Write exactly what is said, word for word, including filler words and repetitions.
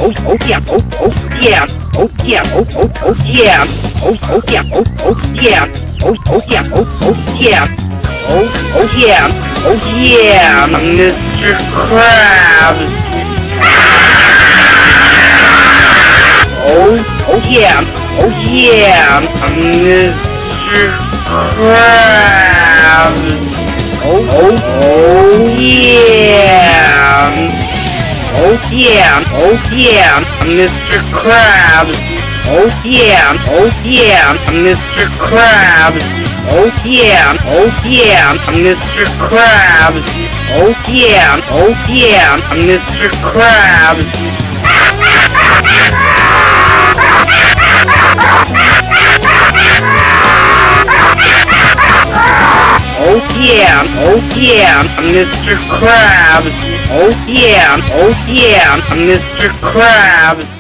oh, oh yeah, oh, oh yeah, oh yeah, oh, oh, oh yeah, oh, oh yeah, oh, oh yeah, oh, oh yeah, oh, oh yeah, oh, oh yeah, oh yeah, Mister Krabs. Oh, oh yeah, oh yeah, Mister Krabs. Oh, oh, oh yeah. Oh yeah, oh yeah, Mister Krabs. Oh yeah, oh yeah, Mister Krabs. Oh yeah, oh yeah, Mister Krabs. Oh yeah, oh yeah, Mister Krabs. Oh yeah, oh yeah, Mister Krabs. Oh yeah, oh yeah, Mister Krabs.